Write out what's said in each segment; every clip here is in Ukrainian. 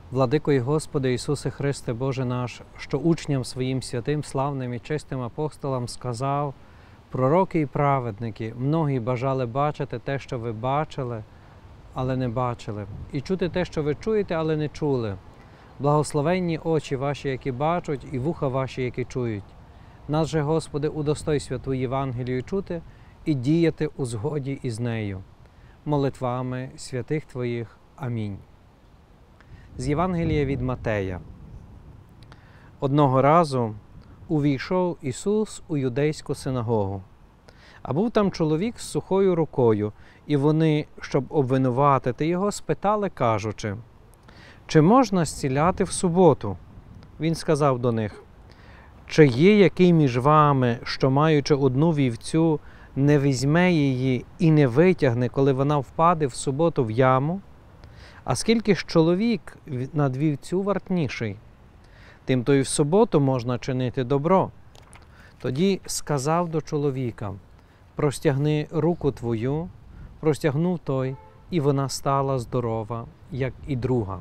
Владико і Господи Ісусе Христе, Боже наш, що учням своїм святим, славним і чистим апостолам сказав: пророки і праведники, многі бажали бачити те, що ви бачили, але не бачили, і чути те, що ви чуєте, але не чули. Благословенні очі ваші, які бачать, і вуха ваші, які чують. Нас же, Господи, удостой святу Євангелію чути і діяти у згоді із нею. Молитвами святих Твоїх. Амінь. З Євангелія від Матея. Одного разу увійшов Ісус у юдейську синагогу. А був там чоловік з сухою рукою, і вони, щоб обвинуватити його, спитали, кажучи: «Чи можна зціляти в суботу?» Він сказав до них: «Чи є який між вами, що, маючи одну вівцю, не візьме її і не витягне, коли вона впаде в суботу в яму? А скільки ж чоловік над вівцю вартніший? Тим то й в суботу можна чинити добро». Тоді сказав до чоловіка: «Простягни руку твою». Простягнув той, і вона стала здорова, як і друга.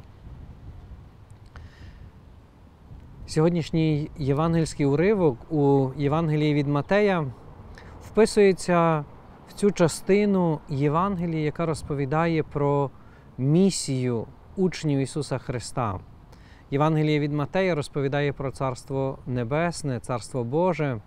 Сьогоднішній євангельський уривок у Євангелії від Матея вписується в цю частину Євангелії, яка розповідає про місію учнів Ісуса Христа. Євангеліє від Матея розповідає про Царство Небесне, Царство Боже.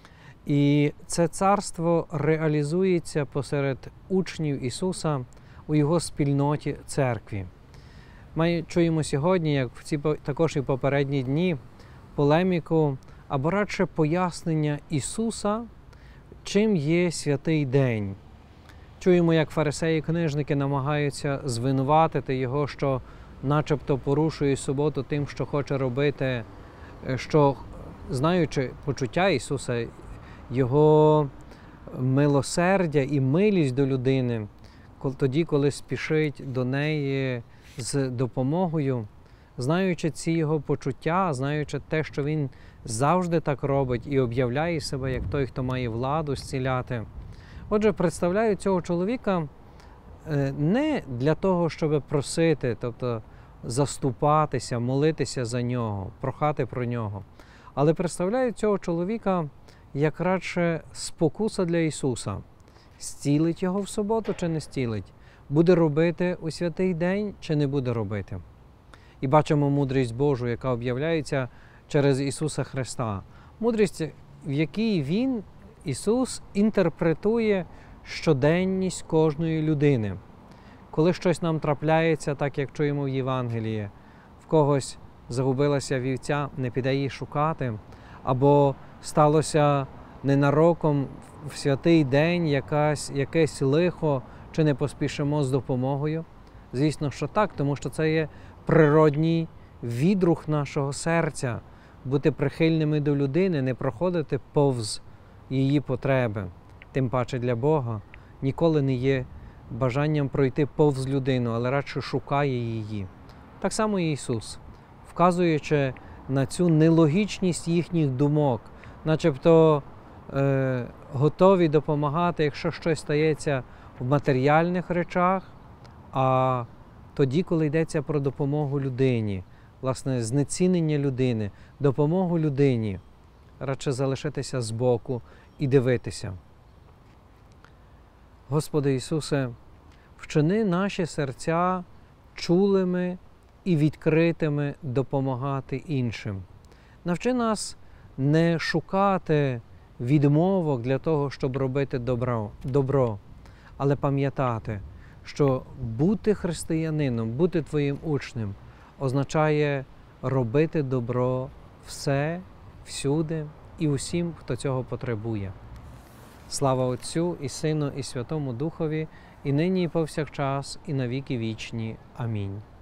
І це царство реалізується посеред учнів Ісуса у Його спільноті церкві. Ми чуємо сьогодні, як в ці також і попередні дні, полеміку або радше пояснення Ісуса, чим є святий день. Чуємо, як фарисеї-книжники намагаються звинуватити Його, що начебто порушує суботу тим, що хоче робити, що, знаючи почуття Ісуса, Його милосердя і милість до людини, тоді, коли спішить до неї з допомогою, знаючи ці Його почуття, знаючи те, що Він завжди так робить і об'являє себе як той, хто має владу зціляти. Отже, представляю цього чоловіка не для того, щоб просити, тобто заступатися, молитися за нього, прохати про нього, але представляю цього чоловіка як радше спокуса для Ісуса. Зцілить його в суботу чи не зцілить? Буде робити у святий день чи не буде робити? І бачимо мудрість Божу, яка об'являється через Ісуса Христа. Мудрість, в якій Він, Ісус, інтерпретує щоденність кожної людини. Коли щось нам трапляється, так як чуємо в Євангелії, в когось загубилася вівця, не піде її шукати, або сталося ненароком в святий день якесь лихо, чи не поспішимо з допомогою? Звісно, що так, тому що це є природній відрух нашого серця, бути прихильними до людини, не проходити повз її потреби. Тим паче для Бога ніколи не є бажанням пройти повз людину, але радше шукає її. Так само і Ісус, вказуючи на цю нелогічність їхніх думок, начебто готові допомагати, якщо щось стається в матеріальних речах, а тоді, коли йдеться про допомогу людині, власне, знецінення людини, допомогу людині, радше залишитися збоку і дивитися. Господи Ісусе, вчини наші серця чулими і відкритими допомагати іншим. Навчи нас не шукати відмовок для того, щоб робити добро, але пам'ятати, що бути християнином, бути Твоїм учнем означає робити добро все, всюди і усім, хто цього потребує. Слава Отцю і Сину і Святому Духові, і нині і повсякчас, і на віки вічні. Амінь.